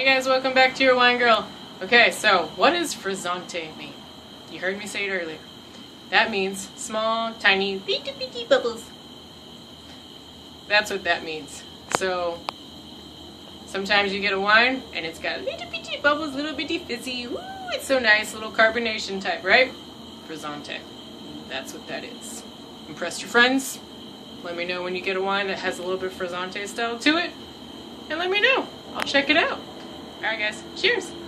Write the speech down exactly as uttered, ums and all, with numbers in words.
guys, welcome back to your wine girl. Okay, so what does frizzante mean? You heard me say it earlier. That means small, tiny, bitty bitty bubbles. That's what that means. So sometimes you get a wine and it's got little bitty bubbles, little bitty fizzy. Ooh, it's so nice, little carbonation type, right? Frizzante. That's what that is. Impress your friends. Let me know when you get a wine that has a little bit of frizzante style to it. And let me know. I'll check it out. Alright guys, cheers!